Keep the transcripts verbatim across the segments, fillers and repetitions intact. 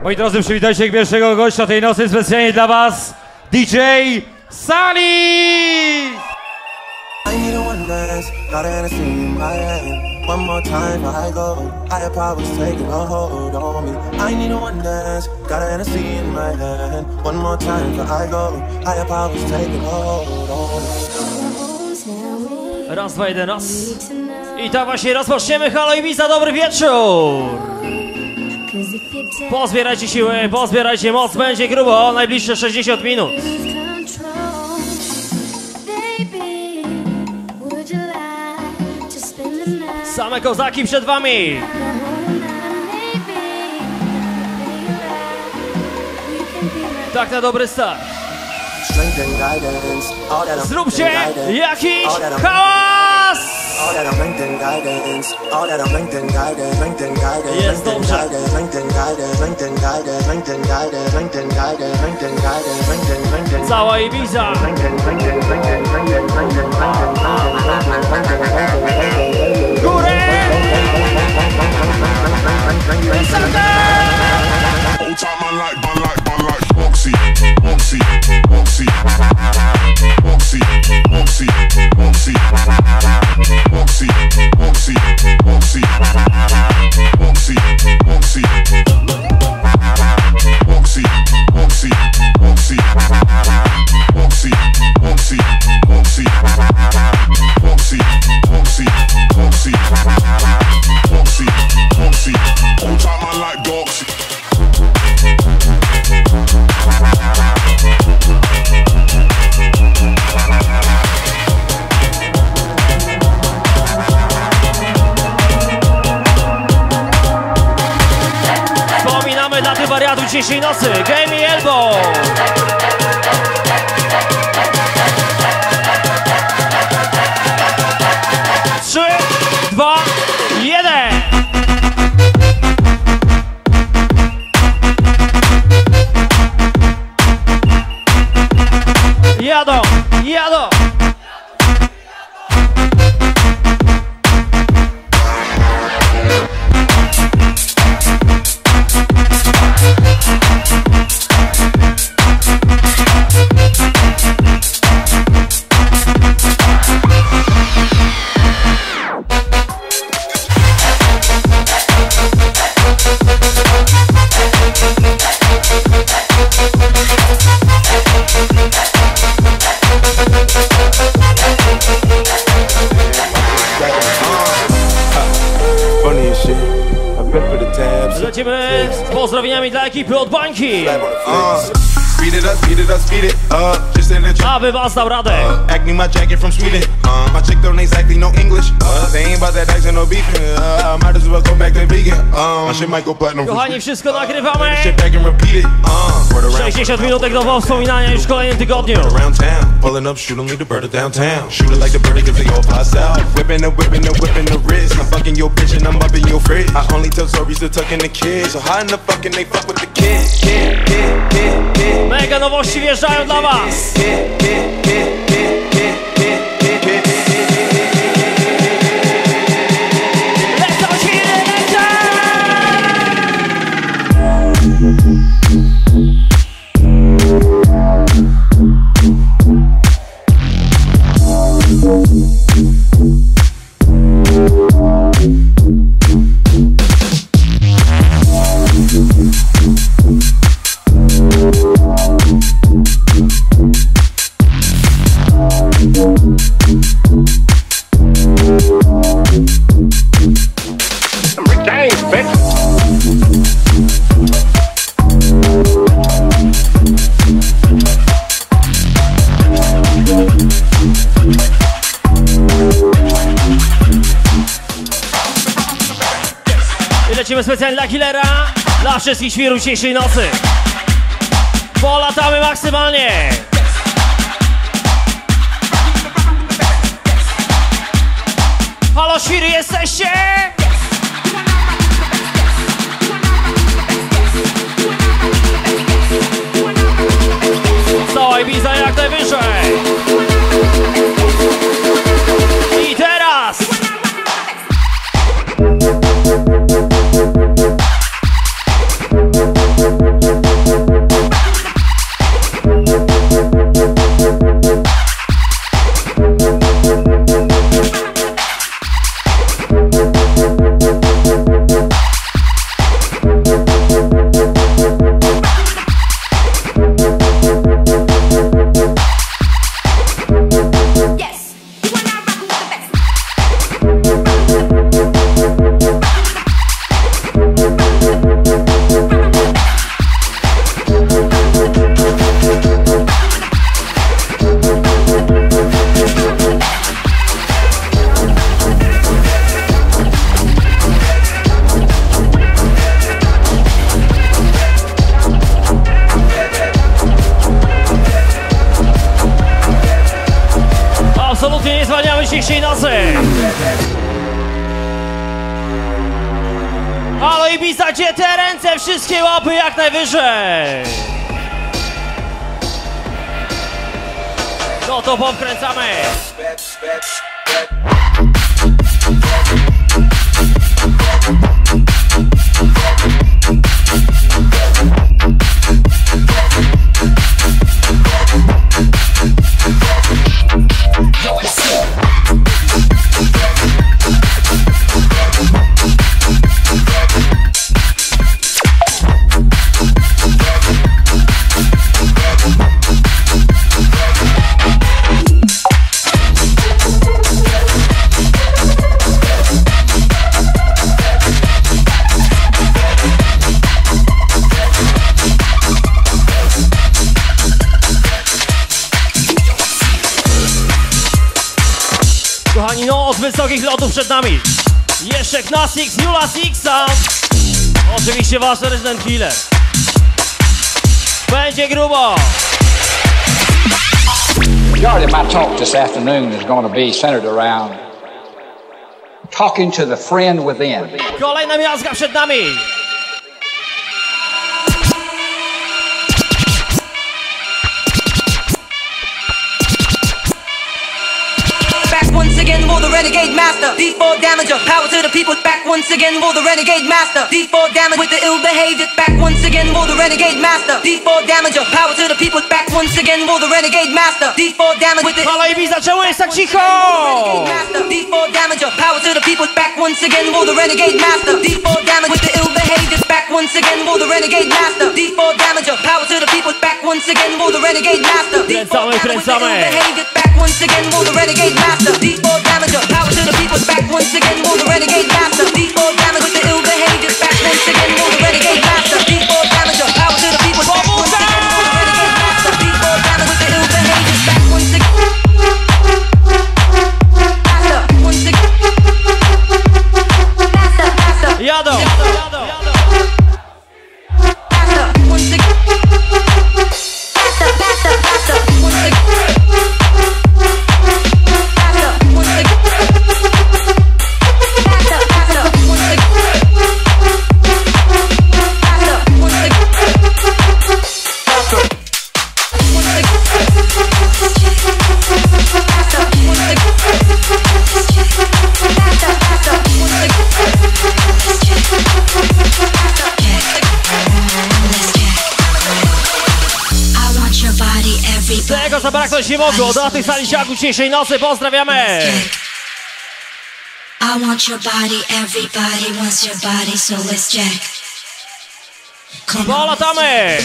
Moi drodzy, przywitajcie pierwszego gościa tej nocy specjalnie dla was, D J Sunny! One more time before I go. Higher powers taking a hold on me. I need a one dance. Got a Hennessy in my hand. One more time before I go. Higher powers taking a hold on me. Raz, dwa, jeden, raz. I tak właśnie rozpoczniemy. Halo Ibiza, dobry wieczór. Pozbierajcie siły, pozbierajcie moc. Będzie grubo, najbliższe sześćdziesiąt minut. Same kozaki przed wami! Tak na dobry start! Zróbcie jakiś hałas! Jest dobrze! Cała Ibiza! Górę! Wysoko! Daty wariatu dzisiejszej nocy, Game Elbow! Trzy, dwa, jeden! Jadą, jadą! Lecimy z pozdrowieniami dla ekipy od bańki. Aby was dał radę. Kochani, wszystko nagrywamy. sześćdziesiąt minutek do wspominania już w kolejnym tygodniu. Mega nowości wjeżdżają dla was. Lecimy specjalnie dla Killera, dla wszystkich świrów dzisiejszej nocy. Polatamy maksymalnie. Halo świry, jesteście? Cała Ibiza jak najwyżej. I teraz Absolutnie nie zwalniamy dzisiejszej nocy. Halo Ibiza, gdzie te ręce? Wszystkie łapy jak najwyżej. No to powkręcamy. Kochani, no od wysokich lotów przed nami jeszcze Knasix, Jula Sixa. Oczywiście wasz Resident Killer. Będzie grubo. Majority of my talk this afternoon is going to be centered around talking to the friend within. Kolejna miazga przed nami. Once again, will the renegade master D four damager, power to the people. Back once again, will the renegade master D four damage with the ill behavior. Back once again, will the renegade master D four damager, power to the people. Back once again, will the renegade master D four damage with the Halo Ibiza, czemu jest tak cicho? D four damager, power to the people. Back once again, will the renegade master D four damage with the ill behavior. Back once again, will the renegade master D four damager, power to the people. Back once again, will the renegade master D four damage with the ill behavior. Back once again, will the renegade master D four damager, power to the people. Back once again, will the renegade master D four damage with the ill behavior. Back once again, will the renegade master D four damager, power to the people. Back once again, will the renegade master D four damage with the ill behavior. Back once again, master, once again, master, master, Jadą, jadą, jadą. master, once again, master, master, master, once again. Tego zabraknąć nie mogło. Do tych saliziaków dzisiejszej nocy pozdrawiamy. I want your body, everybody wants your body, so let's jack. Come on. Polatamy!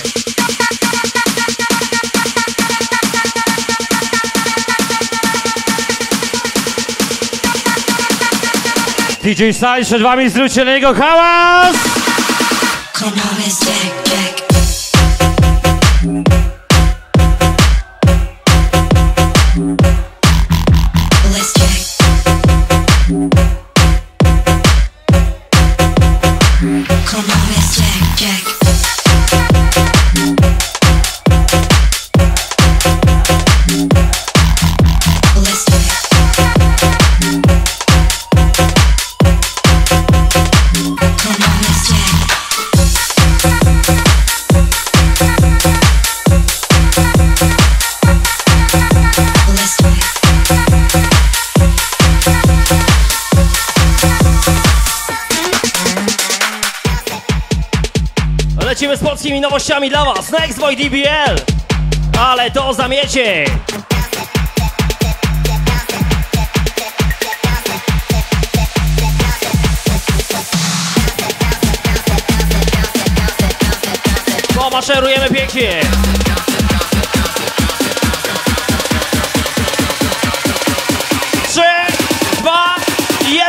D J Style przed wami, zwróćcie na niego hałas! Come on, let's jack, jack. Let's jack. Come on, let's jack, jack. Let's jack. Come on, let's jack. Let's jack. Lecimy z polskimi nowościami dla was. Next Boy D B L. Ale to zamiecie. Pomaszerujemy pięknie. Trzy, dwa, jeden.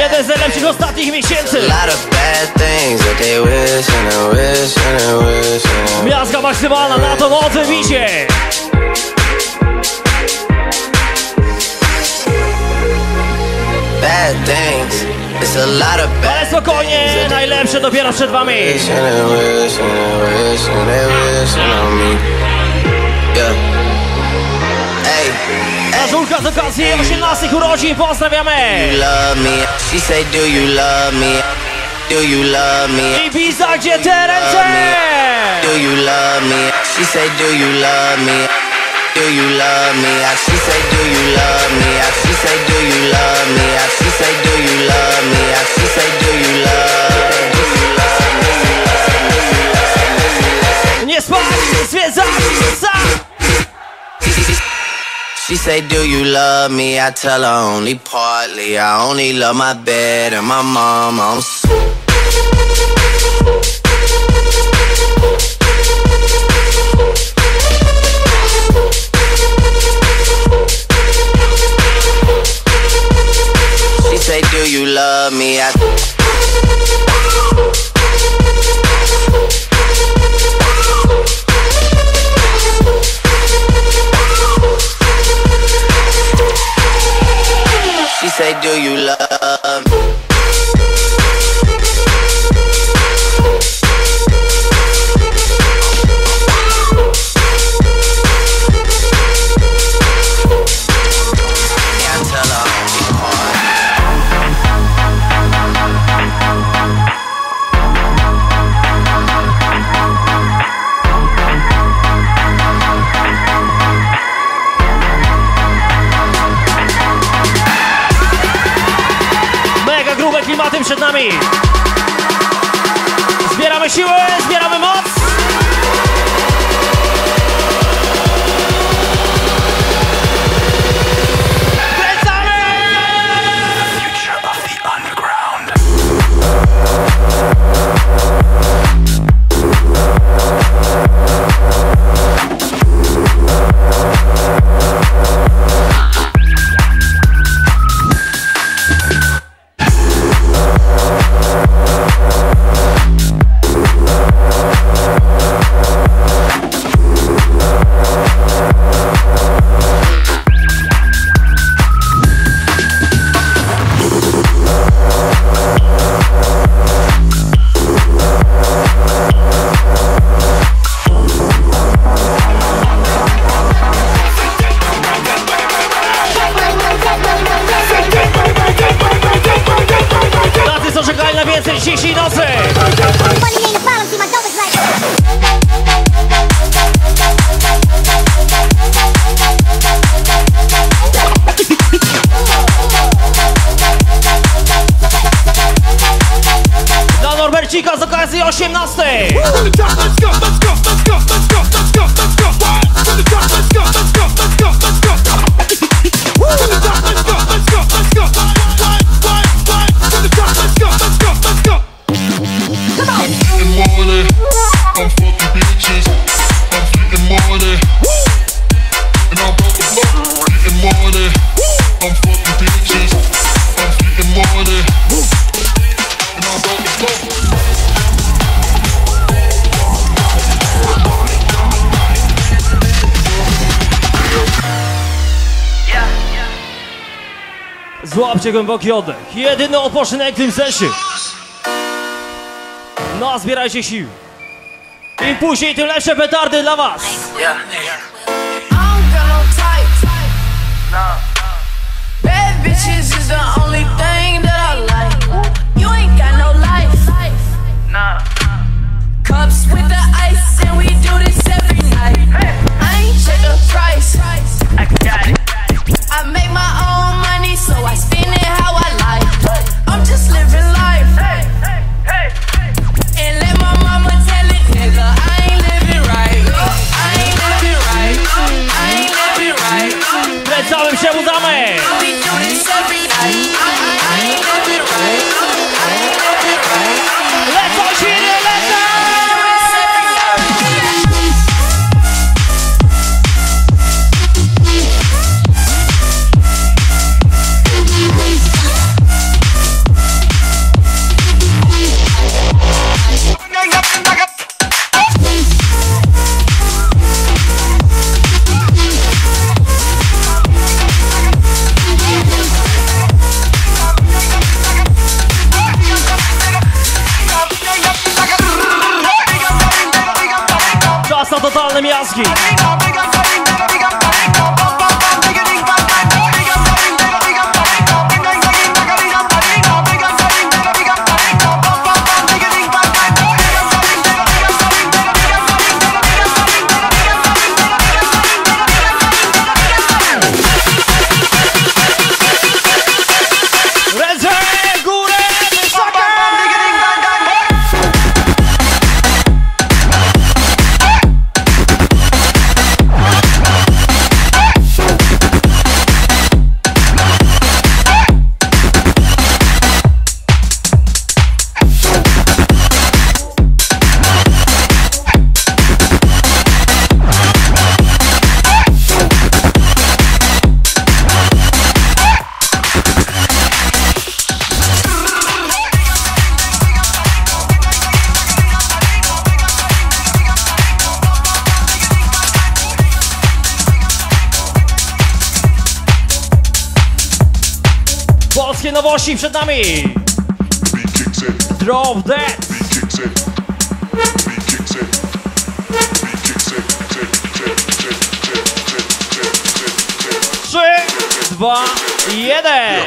Jeden z najlepszych ostatnich miesięcy. Miazga maksymalna na to nocy wisie. Ale spokojnie, najlepsze dopiero przed wami. A Żulka z okazji osiemnastych urodzin pozdrawiamy. Ibiza, gdzie te ręce? Do you love me? She say, do you love me? Do you love me? She say, do you love me? She say, do you love me? She say, do you love me? She say, do you love me? Nie spać, zwiedzać, sam. She say, do you love me? I tell her only partly. I only love my bed and my mom. I'm so She say, do you love me? I She say, do you love me? Klimatem przed nami. Zbieramy siłę, zbieramy moc. Kręcamy! Future of the underground. Dzisiejszej nocy. Dla Norbercika z okazji osiemnastej. I'm fucking bitches, I'm getting money, and I'm about to blow, getting money. I'm fucking bitches, I'm getting money, and I'm about to blow. Złapcie głęboki oddech. Jedyny odpoczynek w tym sesie. No, zbierajcie sił. Im później, tym lepsze petardy dla was. Yeah. I don't got no type. Nah. Bad bitches is the only thing that I like. You ain't got no life. Nah. Cups with the ice and we do this every night. I ain't check the price. I got it. I make my own money, so I spend it how I like. I'm just living life. And let my mama tell it, nigga, I ain't living right. I ain't living right. I ain't living right. Przed całym się udamy. We do this every night. specjalne miazgi. Polskie nowości przed nami. Drop that. Trzy, dwa, jeden.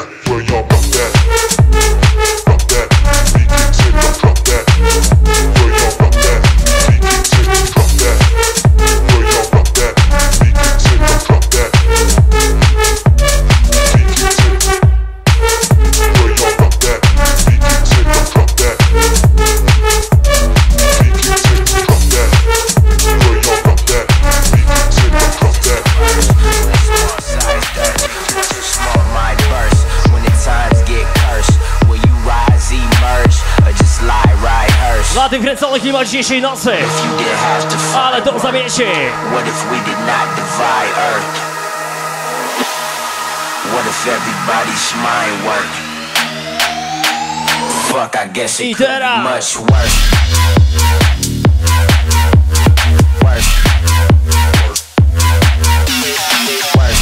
Dla tych kręconych nie ma dzisiejszej nocy, ale to zamiecie. What if we did not divide Earth? What if everybody's mind worked? Fuck, I guess it could be much worse. Worse. Worse.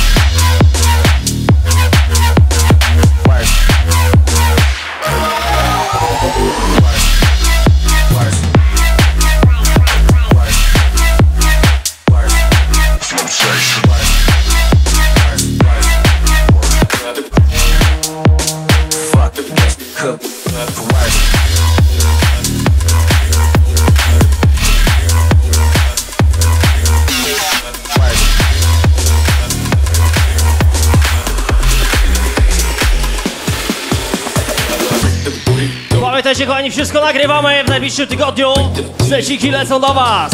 Pamiętajcie, kochani, wszystko nagrywamy w najbliższym tygodniu. Seciki lecą do was.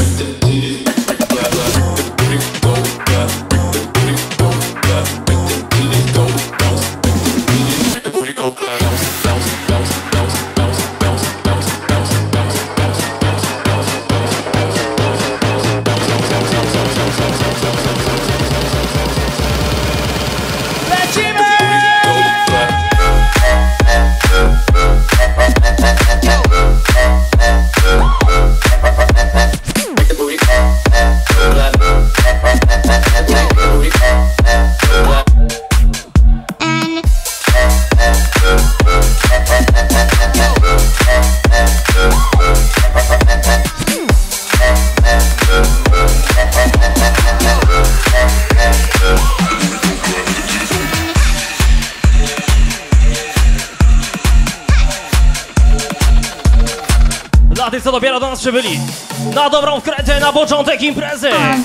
Dla tych, co dopiero do nas przybyli, na dobrą wkrętę, na początek imprezy. Um,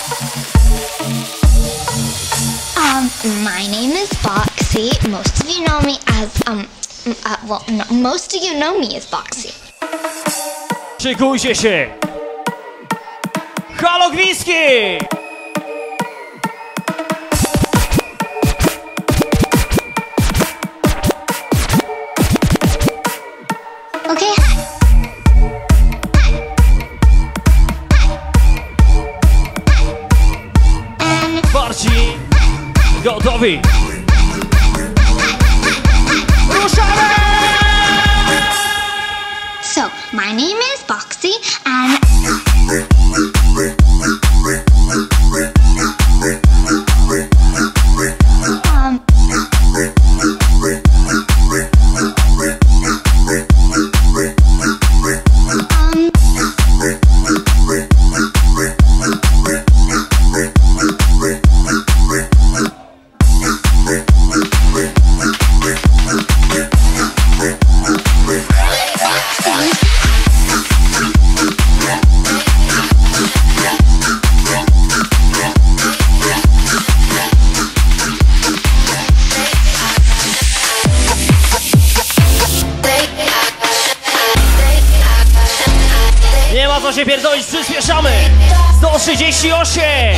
um, my name is Boxy. Most of you know me as, um, uh, well, no, most of you know me as Boxy. Szykujcie się. Halo Gwizdki! Okay. Bardziej gotowi. Ruszamy! So, my name is Boxy and... Um... Um... co się pierdolić, przyspieszamy. sto trzydzieści osiem.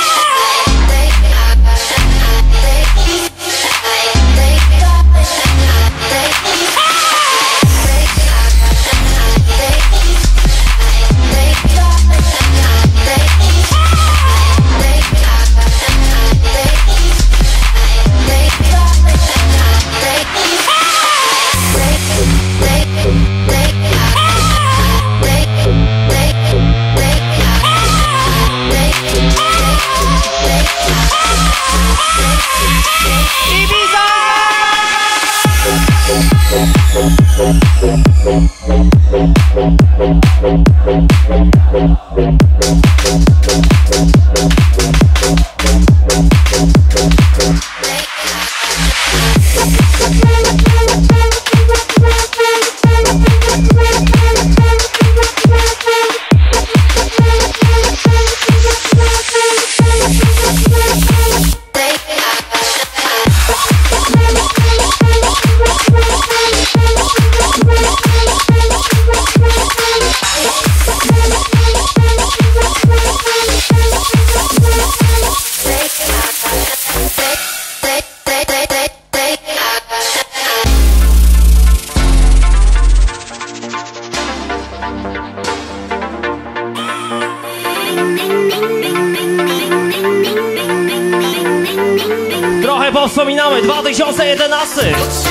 Trochę powspominamy dwa tysiące jedenasty.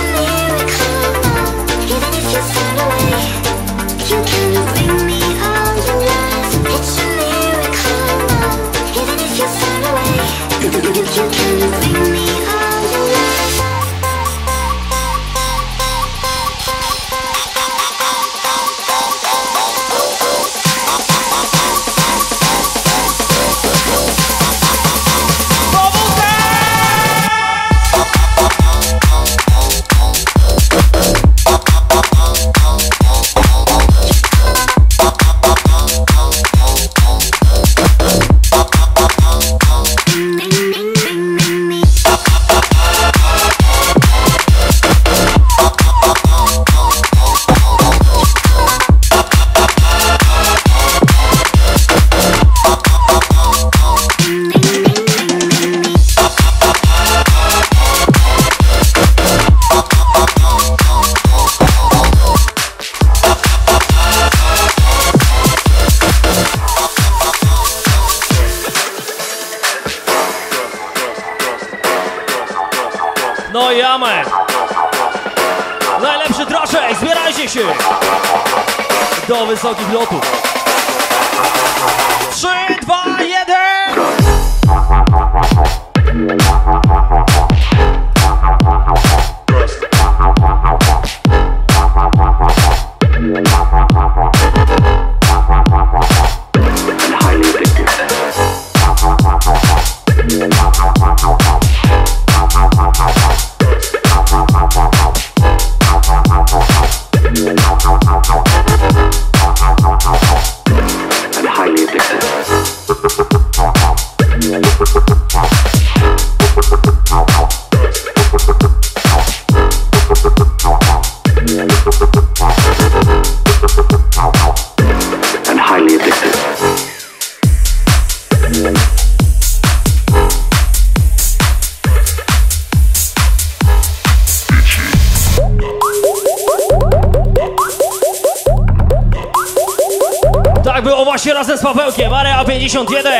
No i amen. Najlepszy troszek, zbierajcie się do wysokich lotów. Trzy, dwa, jeden. Tak było właśnie razem z Pawełkiem, Area pięćdziesiąt jeden.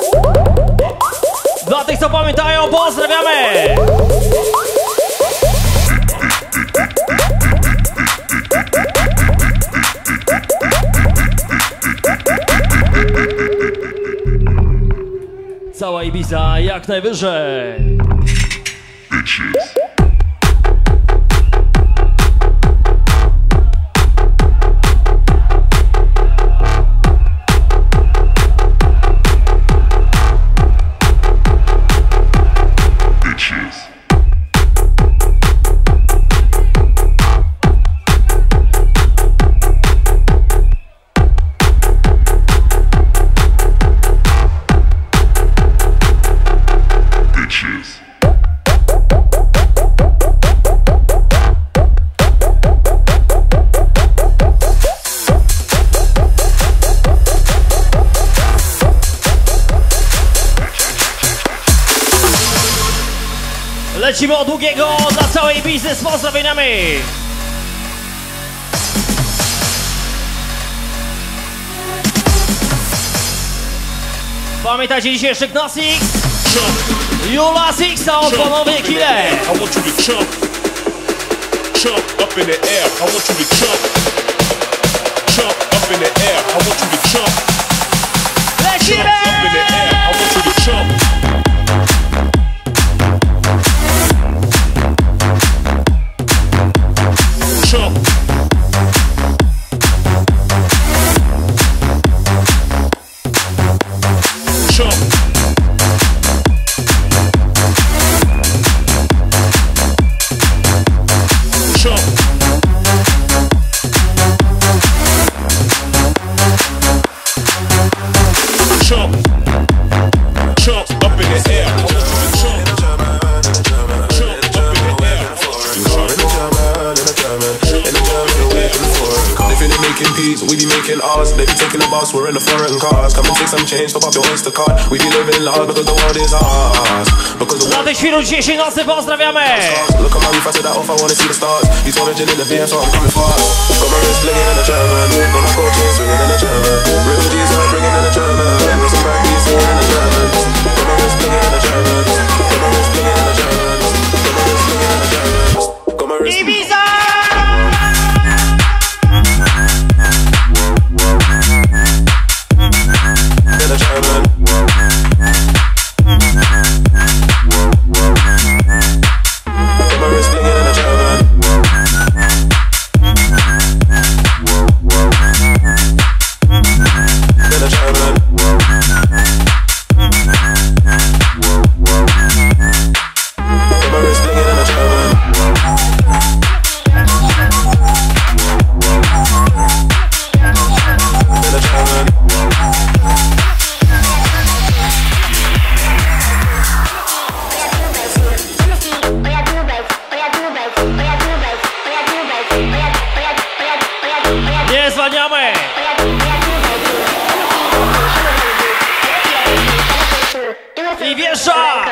Dla tych, co pamiętają, pozdrawiamy! Cała Ibiza jak najwyżej. Bitches. Lecimy od długiego dla całej biznes z pozdrowieniami. Pamiętajcie dzisiaj jeszcze Knasix, Jula Sixa od panowie Kile. I want you to jump, jump up in the air. I want you to jump, jump up in the air. I want you to jump, Lecimy! jump up in the air. I want you to jump. Jump. Jump. Jump. Jump. Jump up in the air. I want you to jump. Jump up in the air. They finna making peace, we be making ours. They be taking the boss, we're in the foreign cars. Come and take some change, top up your Oyster card. We be living large because the world is ours. Because the Dla tych świrów dzisiejszej nocy pozdrawiamy! Look at my roof, I said that off, I wanna see the stars. He's origin in the V M, so I'm coming fast. Got my wrist blinging in the German. Got my gold chain swinging in the German. Real G's I'm bringing in the German. Got some back B's singing in the German. Got my wrist blinging in the German. Got my wrist blinging in the German. Got my wrist blinging in the German. Got my wrist Ibiza! in the German. Got my wrist blinging in the German. In the German. Got my wrist blinging in the German. In the German. Nie zwalniamy! I wjeżdża!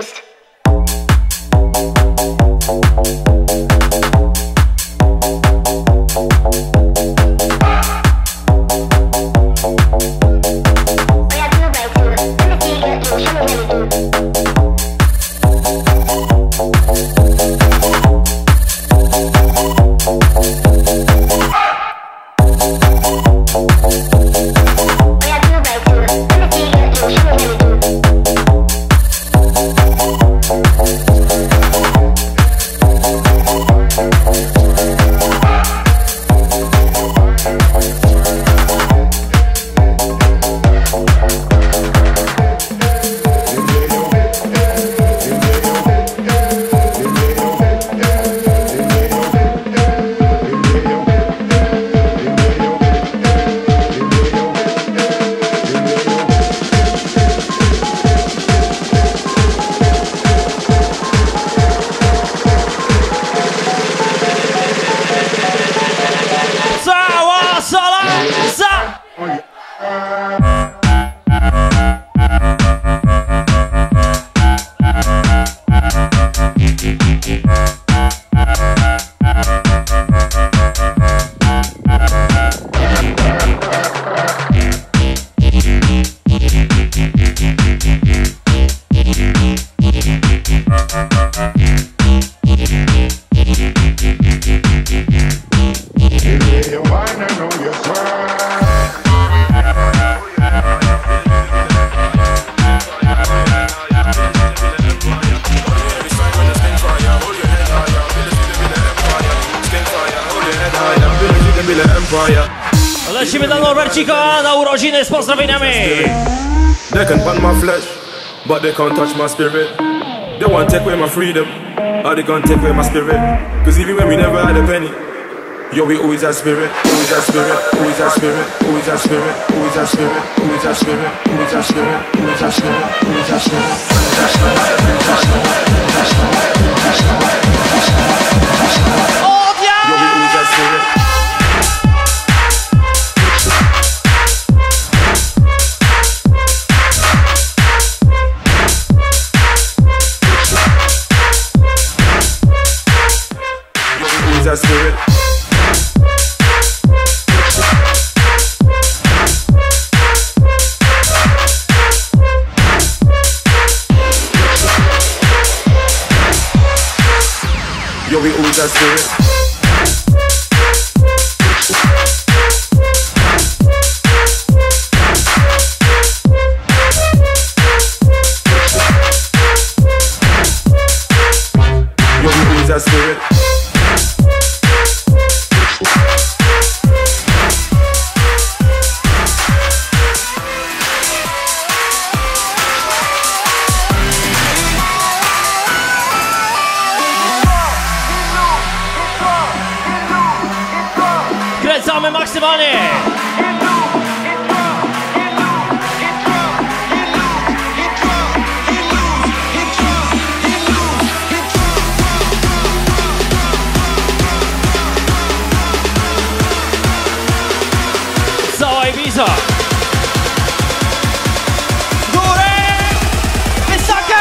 Lecimy do Norbercika na urodziny z pozdrowieniami. They can burn my flesh, but they can't touch my spirit. They want to take away my freedom, or they can't take away my spirit. Cause even when we never had a penny, yo, we always had spirit, always had spirit, always had spirit, always had spirit, always had spirit, always had spirit, always had spirit, always had spirit, always had spirit, always had spirit, always had spirit, always had spirit, always had spirit, always had spirit, always had spirit. Yo, we always had spirit. a spirit. Yo, we always a spirit. That spirit. Kręcamy maksymalnie. Cała Ibiza. Góry! Wysokie!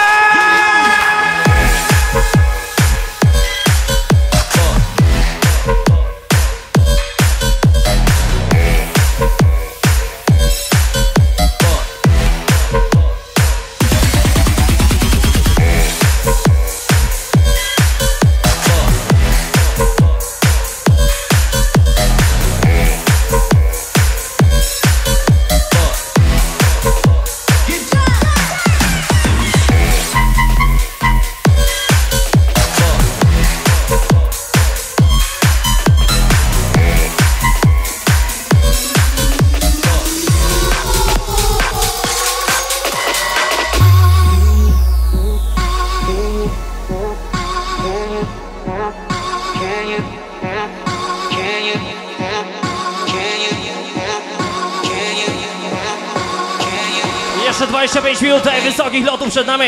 Jeszcze dwadzieścia pięć minut wysokich lotów przed nami.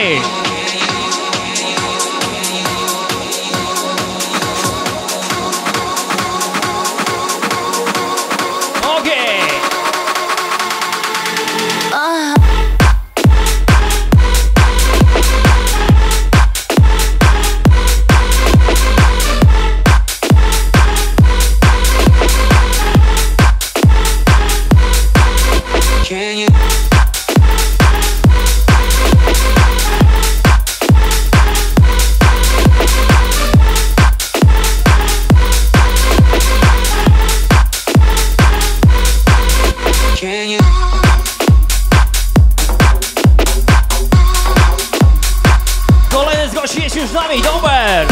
Okej. Can you? Can you? Kolejny z gości jest już z nami, Dober!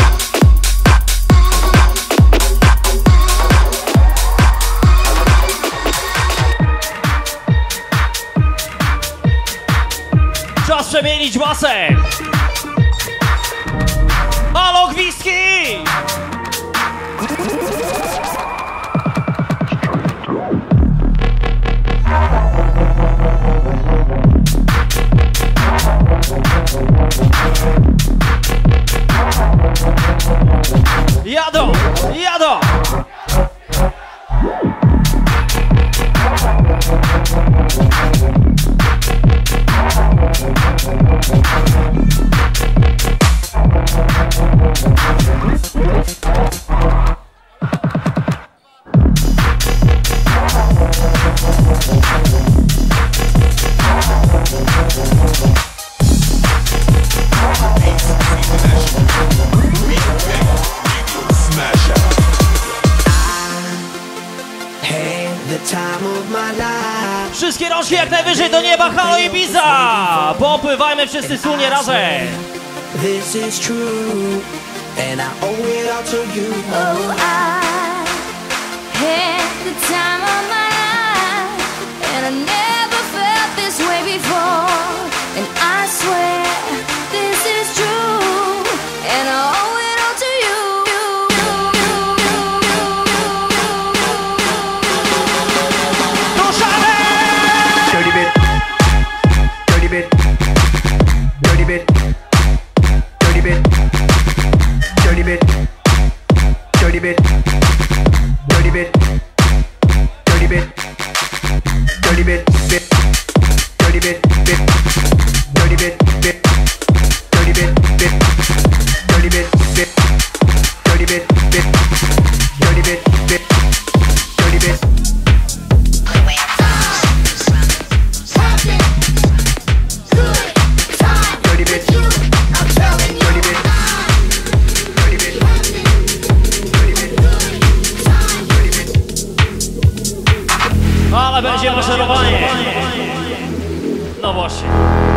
Czas przemienić masę! Halo, gwizdki! Jadą! Jadą! Wszystkie rączki jak najwyżej do nieba, halo Ibiza! Popływajmy wszyscy wspólnie razem! This is true, and I owe it all to you. Oh, I had the time of my life, and I never felt this way before. And I swear this is true, and I owe it all to you. Dirty bit, dirty bit, dirty bit, dirty bit, dirty bit, dirty bit, dirty bit, dirty bit, dirty bit, bit, dirty bit, bit, dirty bit, bit, dirty bit, bit, dirty bit, bit, dirty bit, bit, bit, dirty bit. Dirty bit, dirty bit. Ale będzie maszerowanie. No właśnie.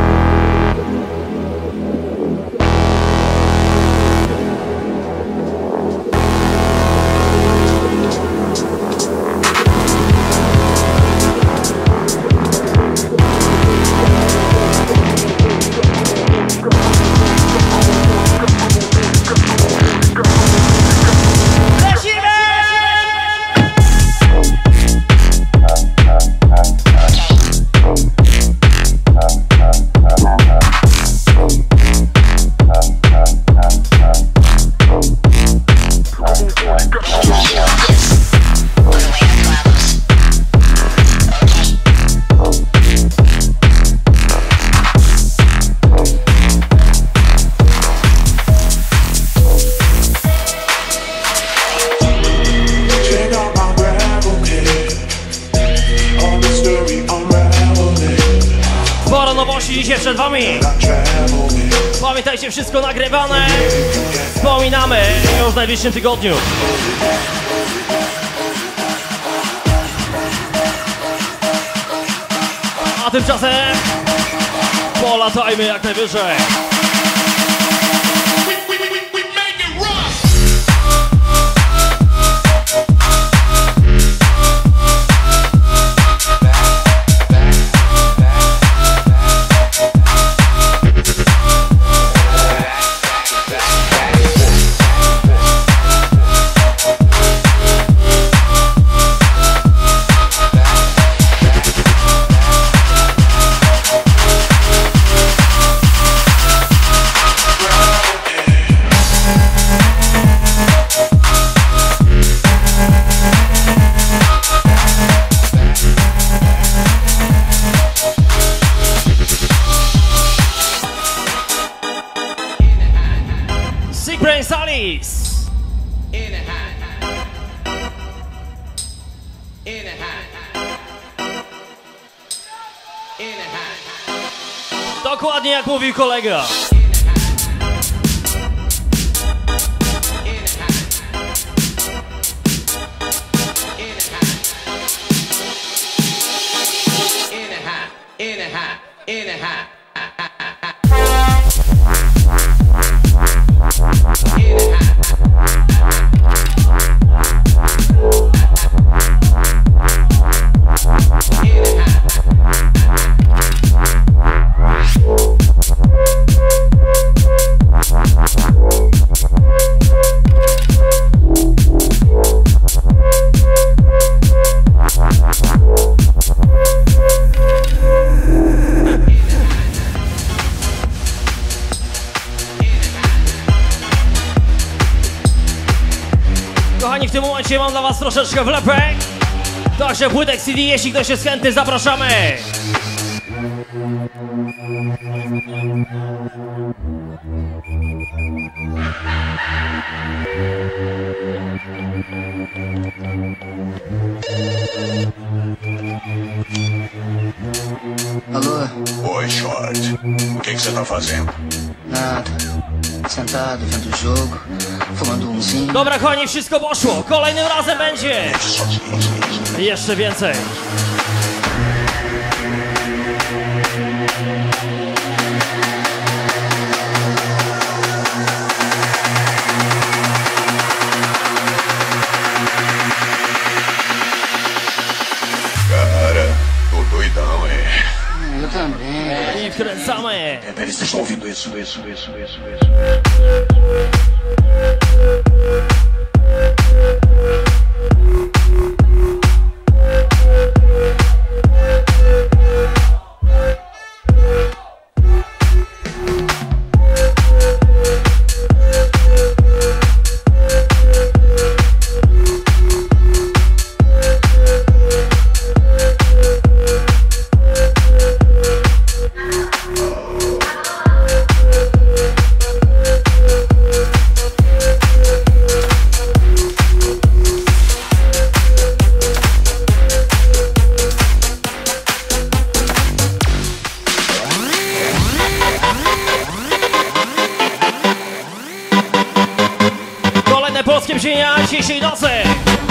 Dzisiaj przed wami. Pamiętajcie, wszystko nagrywane. Wspominamy już w najbliższym tygodniu. A tymczasem polatajmy jak najwyżej. Dokładnie jak mówił kolega. W tym momencie mam dla was troszeczkę wlepek. Także płytek C D, jeśli ktoś jest chętny, zapraszamy. Alô? Oi, Short. O que você tá fazendo? Nada. Sentado, vendo o jogo, fumando umzinho. Dobra, kochani, wszystko poszło. Kolejnym razem będzie jeszcze więcej. Cara, tô doidão, é. Eu também. I wkręcamy. É, eles estão ouvindo isso, isso, isso, isso, isso. Jacek!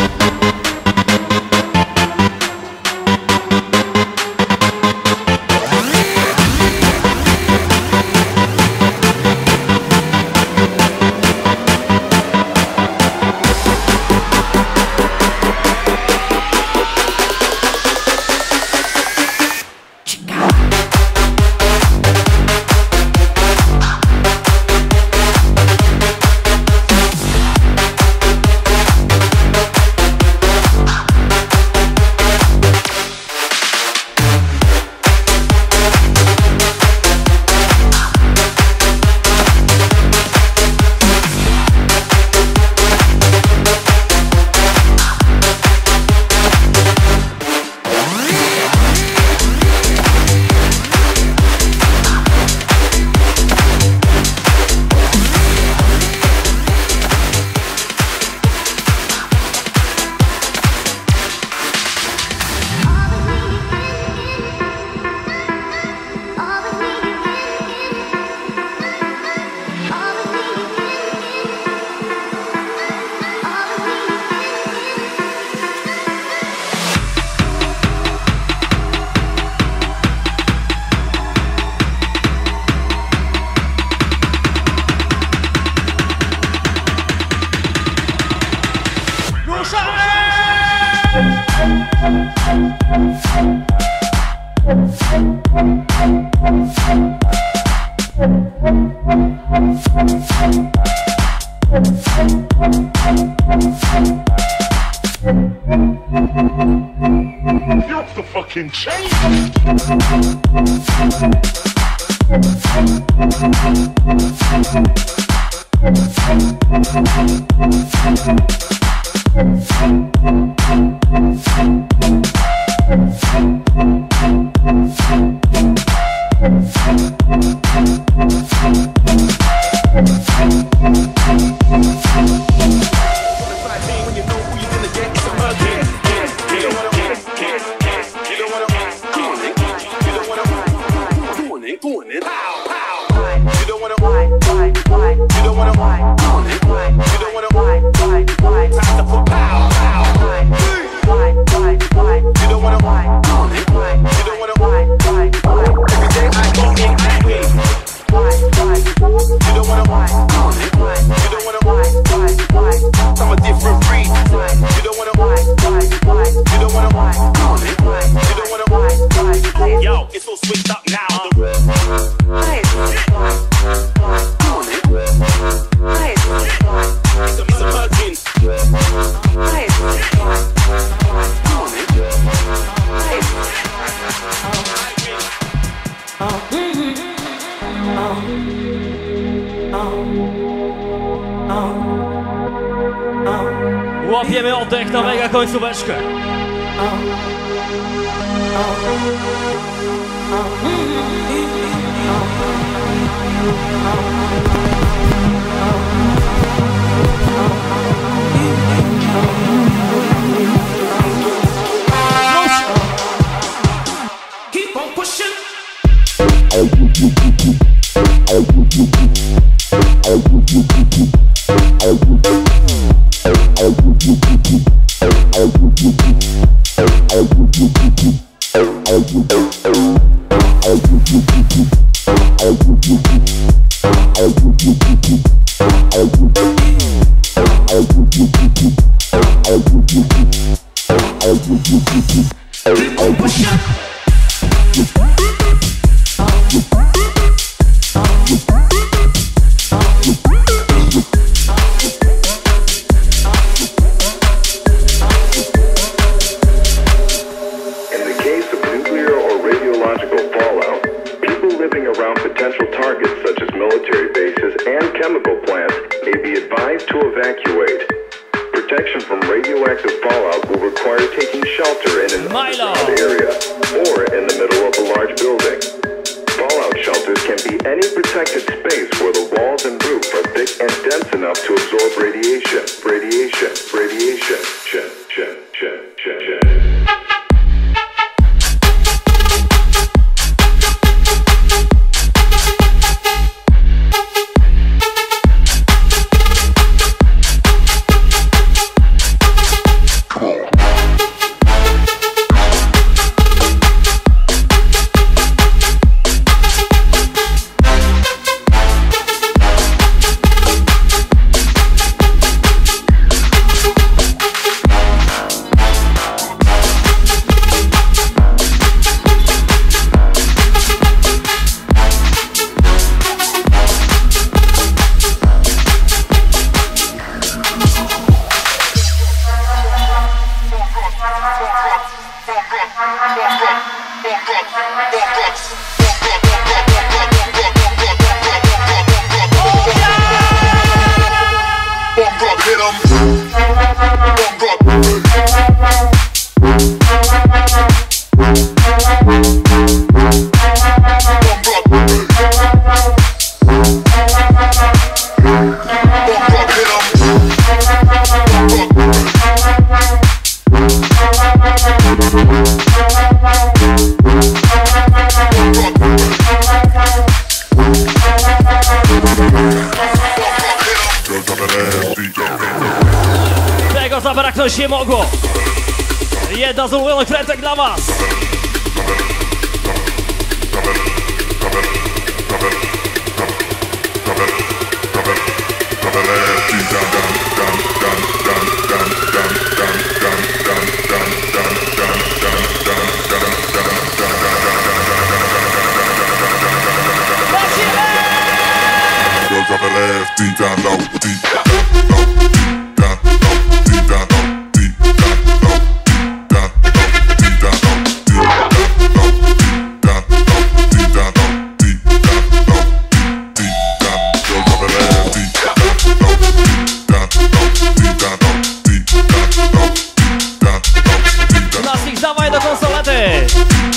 Łapiemy oddech na mega końcóweczkę. Keep on pushing. Tego zabraknąć nie mogło. Jedna z ulubionych frentek dla was. Drop it left, deep down low, deep. Gymnastics, dawaj do konsolety.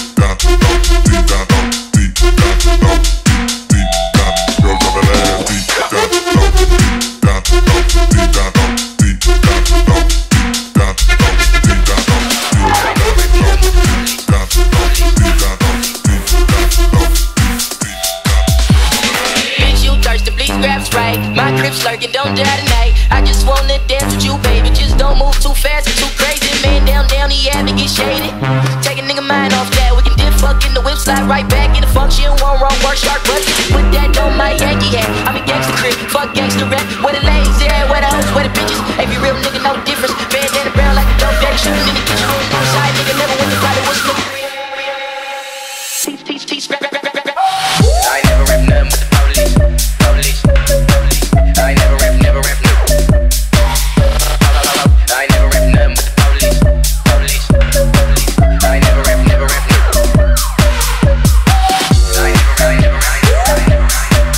Bitch, you thirsty, please grab Sprite. My grip's lurking, don't die tonight. I just wanna dance with you, baby. Just don't move too fast and too crazy. Man, down, down, he had to get shaded. Take a nigga mind off that. We can dip, fuck in the whip, slide right back in the function. One wrong, work sharp button. Put that on my Yankee hat. I'm a gangster crib, fuck gangster rap. Where the ladies at, where the hoes, where the bitches. Every real nigga know difference. Bandana brown like a dope daddy shooting in the kitchen room. Outside nigga never went to fly, what's the teach, teach, teach, rap, rap, rap, rap, rap. I ain't never rap nothing but the police, police, police. I ain't never rap, never rap nothing. I ain't never rap nothing but the police, police, police. I ain't never rap, never rap nothing. I ain't never, I ain't never, I ain't never, I ain't never.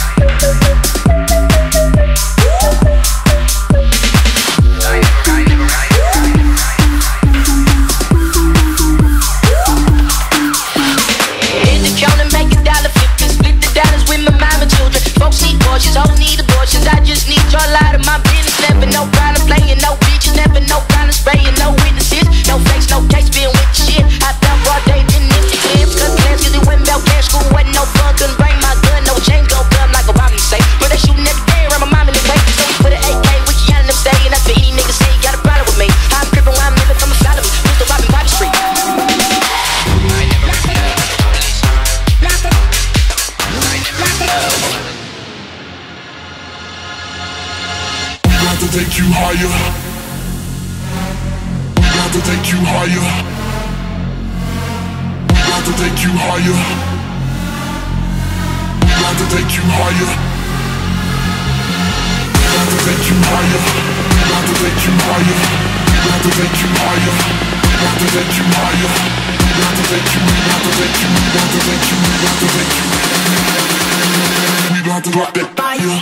Hit the counter, make a dollar fifty. Split the dollars with my mama children. Folks need abortions, hoes need abortions. I just need your light of my business. Never no problem playing, no bitches. Never no problem spraying, no witnesses. No fakes, no case, being with the shit. I found broad day, didn't miss the clips. Cause class, cause it went about cash. School wasn't no fun, couldn't bring my gun. No chain, go gun like Obama say. But they shooting every day around my mom in the way. So we put an A K with Keanu them saying. That's for any nigga say you got a problem with me. I'm crippin' while I'm living from a side of me. Pistol poppin' Bobby Street. We got to take you higher. We got to take you higher. We got to take you higher. We got to take you higher. We got to take you higher. We got to take you higher. We got to take you higher. We got to take you higher. We got to take you. We got to take you. We got to take you. We got to take you. We got to drop that fire.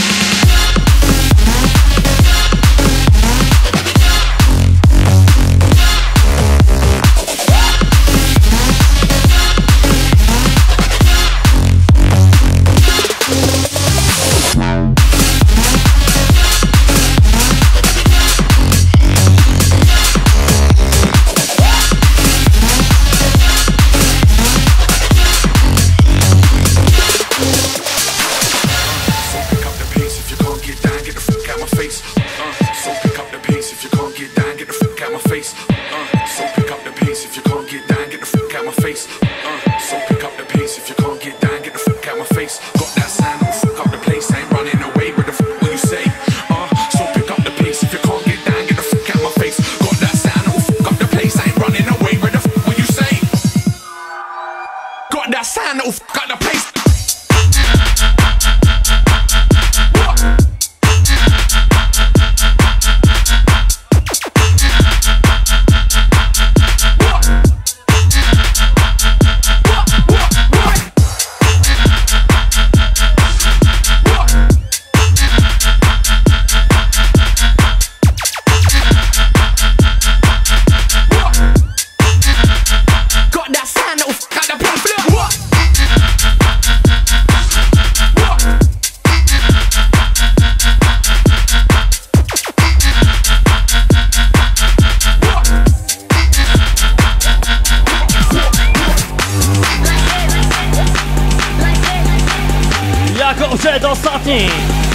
ostatni.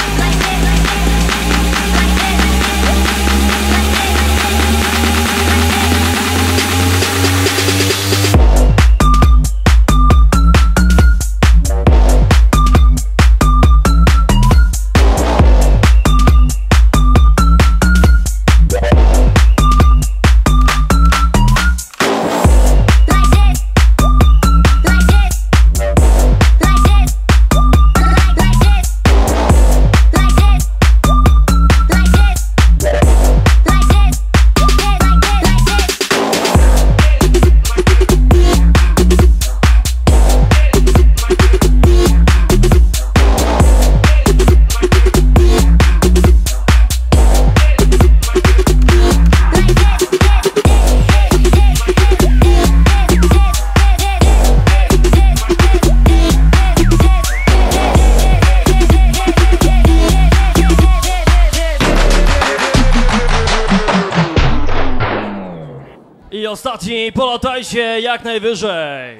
I ostatni, polatajcie jak najwyżej.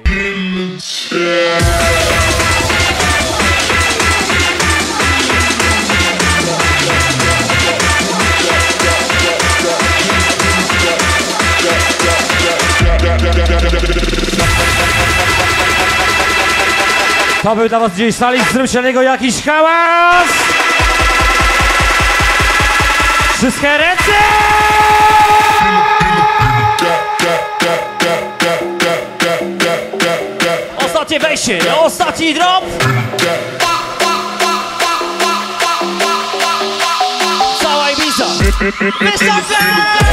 To był dla was gdzieś sali, zróbcie niego jakiś hałas! Wszystkie ręce! Ostatnie wejście, ostatni drop! Cała Ibiza! Wystarczy!